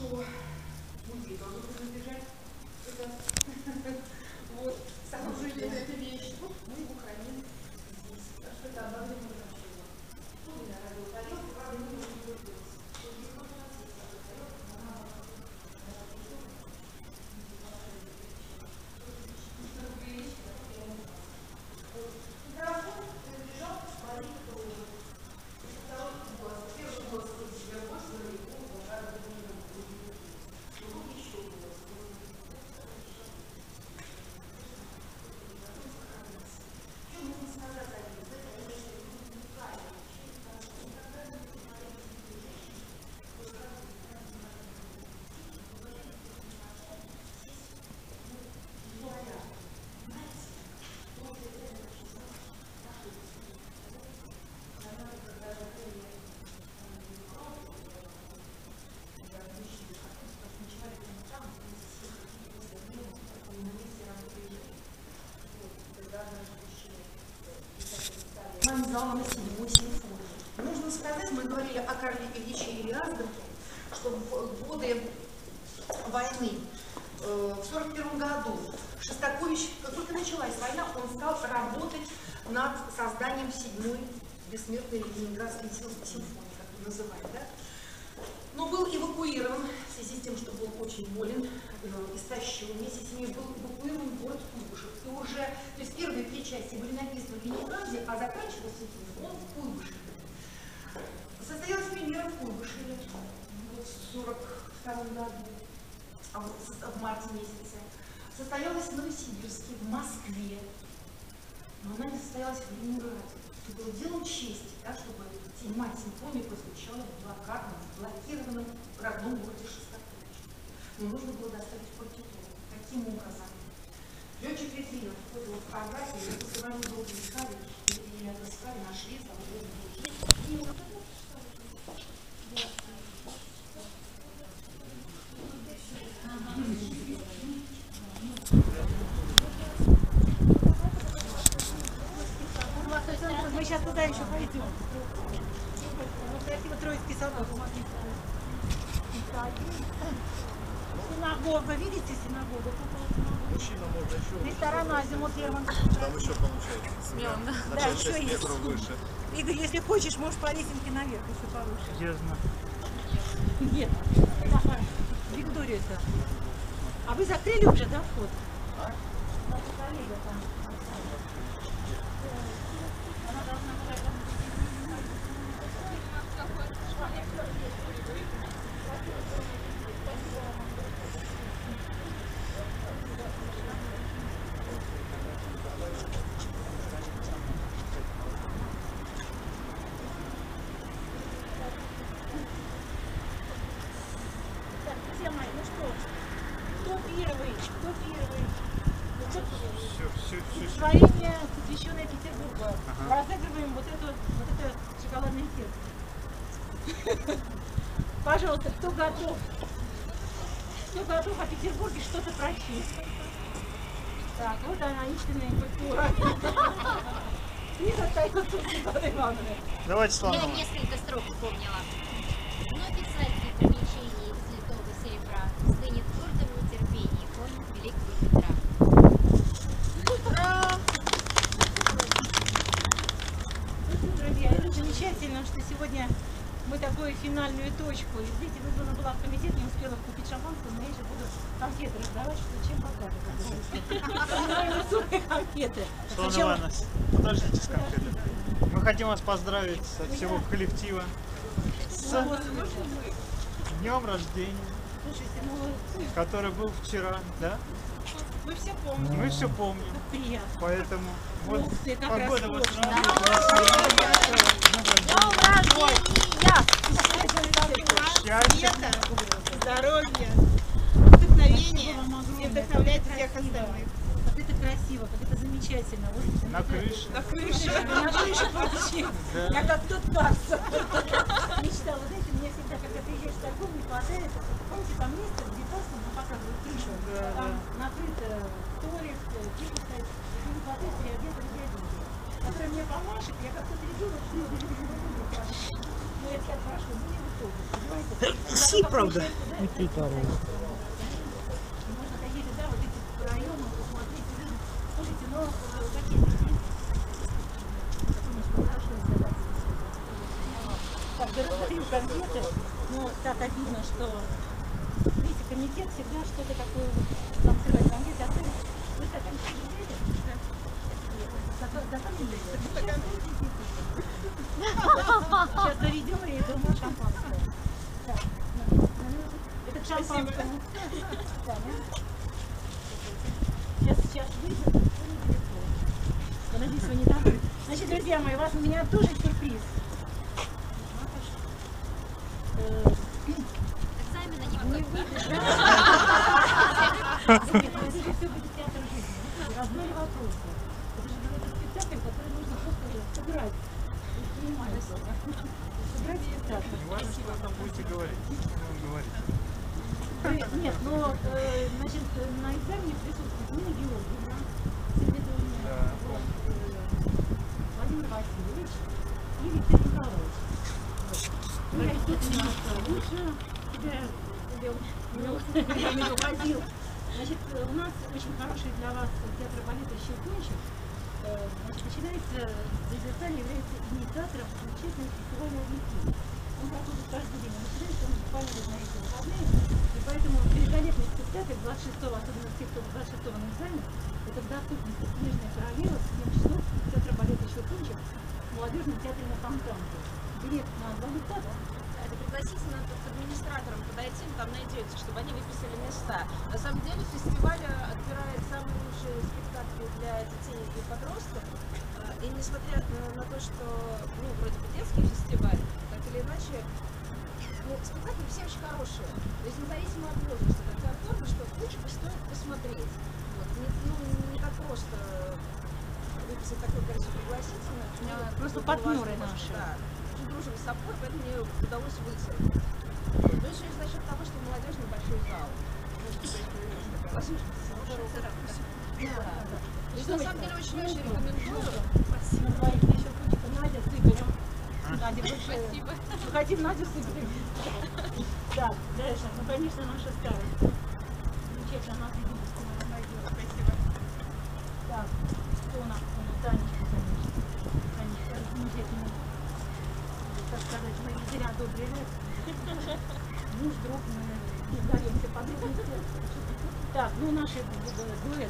что музей тоже будет держать это. Вот, сооружение, эта вещь. Вот мы его храним здесь. Так что это обновление нашего. Ну, я радио тарелку, правда, не нужно делать. Зала на 7-й симфонии. Нужно сказать, мы говорили о Карле Ильиче Ильяздове, что в годы войны, в 1941 году, Шостакович, как только началась война, он стал работать над созданием 7-й бессмертной Ленинградской симфонии, как ее называют, да? Но был эвакуирован в связи с тем, что был очень болен, истощил месяцами, был эвакуирован в город Куйбышев. И уже, то есть первые 3 части были написаны в Ленинграде, а заканчивался он в Куйбышеве. Состоялась премьера в Куйбышеве в 1942 году, в марте месяце. Состоялась в Новосибирске, в Москве, но она не состоялась в Ленинграде. Это было делом чести, да, чтобы 7-я симфония прозвучала в блокированном родном городе Шостаковича. Но нужно было доставить партитуру. Каким образом? Летчик Литвинов входил в фотографии, мы с вами долго искали, и отыскали, нашли, мы сейчас туда еще пойдем. Красиво Троицкий собор. Синагога, видите синагогу? Мужчина можно еще. Ресторан Азимут Лерман. Там еще получается. Смело, да? На Да, 5-6 еще есть. метров выше. Игорь, если хочешь, можешь по лесенке наверх, еще повыше. Ясно. Нет. Да, Виктория-то. А вы закрыли уже, да, вход? А? Наша коллега там. Она должна была... Творение, посвященное Петербургу. Разыгрываем вот это шоколадное сердце. Пожалуйста, кто готов? Кто готов о Петербурге что-то прочесть? Так, вот она, истинная культура. Не остается Светлана Ивановна. Давайте, Светлана. Я несколько строк вспомнила. Но писатель помещений святого серебра стынет в гордом нетерпении конь великого Петра. Друзья, это замечательно, что сегодня мы такую финальную точку. И видите, вызвана была в комитет, не успела купить шампанское, но я сейчас буду конфеты раздавать, что чем покажет. Высокие конфеты. Светлана Ивановна, подождите с конфетами. Мы хотим вас поздравить от всего коллектива с днем рождения, который был вчера, да? Мы все помним. Мы все помним. Приятно. Поэтому вот Ух ты, как погода вас роскошно. счастья. Здоровья, вдохновения и вдохновлять всех остальных. Как это красиво, как это замечательно. Вот, На крыше. На крыше. На крыше получилось. Я как тот Тарс. Мечтала, знаете, мне всегда, когда приезжаешь в торговлю, не хватает. Помните, там место, где просто показывают крышу. Там накрыто туалет, книжка стоит, и не хватает переодетых дяденьки, который мне помашет, я как тот ребенок, Ну, я тебя прошу, ну не выходит, понимаете? Си, правда. Не притарывай. Можно какие-то, да, вот эти районы посмотреть, люди. Слушайте, ну, какие здесь? Хорошо изоляция. Так, да, раздаю конфеты, но так обидно, что, видите, комитет всегда что-то такое там срывает конфеты, а вы стаканчики не взяли? Сейчас доведем и думаю шампанское. Так, это к шампанскому. Сейчас выйдет. Надеюсь, вы не довольны. Значит, друзья мои, у меня тоже сюрприз. Экзамена не будет, да? Все будет театр жизни. Раздали вопросы. Это же какой-то спектакль, который нужно просто сыграть. Понимаете? Сыграть спектакль. Не важно, что вы там будете говорить. Нет, но, значит, на экзамене присутствует Нина Георгиевна, Севедовна, Владимир Васильевич и Виктор Николаевич. Ну, я, естественно, лучше тебя не уходил. Значит, у нас очень хороший для вас театр балета «Щелкунчик». Значит, начинается, Зазеркалье является инициатором замечательного фестиваля «Объектив». Он проходит каждый день, начинается он буквально на эти выходные, и поэтому великолепный спектакль 26-го, особенно те, кто 26-го на экзамен, это в доступности «Снежная королева» в 7 часов театра балета «Щелкунчик» в молодежном театре на Фонтанке. Билет на 2 лица, да? Это пригласите надо к администраторам подойти, вы там найдете, чтобы они выписали места. На самом деле фестиваль отбирает самые лучшие спектакли для детей и подростков. И несмотря на то, что, ну, вроде бы детский фестиваль, так или иначе, ну, спектакли все очень хорошие. То есть независимо от возраста, это артурно, что лучше бы стоит посмотреть. Вот. Не так просто выписать такое количество пригласительных. Просто партнеры наши. Да. Дружим с собой, поэтому мне удалось выйти. Ну, еще и за счет того, что молодежный большой зал. На самом деле очень рекомендую. Спасибо. Еще кучка Надя с Игорем. Надя большая. Спасибо. Мы хотим Надю с Игорем. Так, дальше. Ну, конечно, наша старость. Замечательно, нас видит, что мы найдем. Спасибо. Так, что у нас? Танечка, конечно. Танечка, замечательно. Так сказать, мы не зря добрый лет. Муж, друг, мы не сдаемся подробности. Так, ну наш дуэт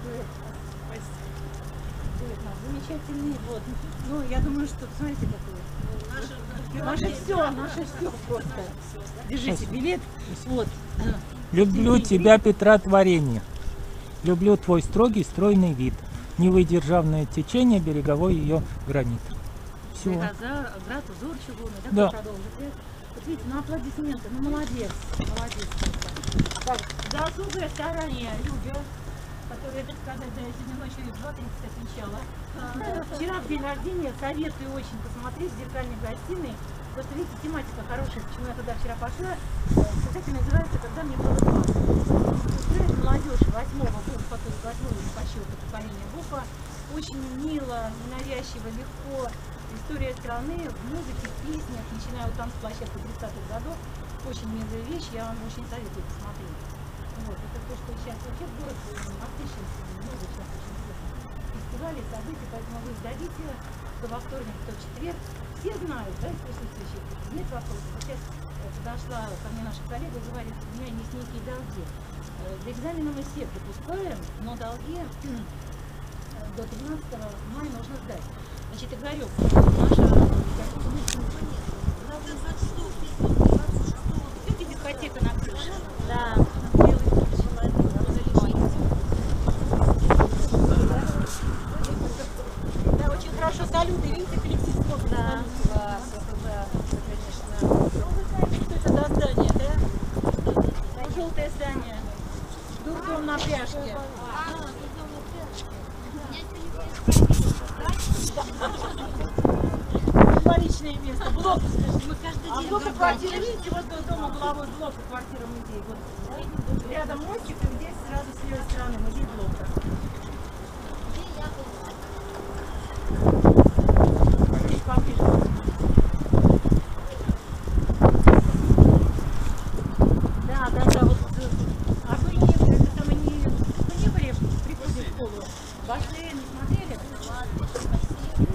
наш замечательный, вот. Ну, я думаю, что, смотрите, какой. Наше все просто. Держите билет, вот. Люблю тебя, Петра, творение. Люблю твой строгий, стройный вид. Не выдержав на течение береговой ее гранит. Все. Град, узор, чугунный, да, Да. продолжит. Вот видите, ну аплодисменты, ну молодец. Так, за особое старание Любя, которая, так сказать, да, я сегодня ночью в 2:30 отвечала. Вчера в день рождения советую очень посмотреть в зеркальной гостиной. Просто видите, тематика хорошая, почему я туда вчера пошла. Спектакль называется «Когда мне было 20». Устроит молодежь 8-го БУФа, то есть 8-го по счету поколения БУФа. Очень мило, ненавязчиво, легко. История страны в музыке, в песнях, начиная от танцплощадки 30-х годов. Очень милая вещь, я вам очень советую посмотреть. Вот, это то, что сейчас вообще город насыщен, много сейчас очень фестивалей, событий, поэтому вы сдадите, то во вторник, то в четверг. Все знают, да, из присутствующих, нет вопросов. Вот сейчас подошла ко мне наша коллега и говорит, у меня есть некие долги. Для экзамена мы всех допускаем, но долги до 13 мая нужно сдать. Значит, Игорек, видите, дискотека на крыше? Да. Да, очень хорошо салюты, видите, коллектив смотрит. Да, класс, это конечно. Ну, вы знаете, что это за здание, да? Желтое здание. Дурдом на пляжке. Символичное место. Блок. А блок квартиры, видите, вот дома угловой блок квартира музей. Вот рядом мостик, и здесь сразу с левой стороны музей блока. КВН не смотрели? Ладно, спасибо.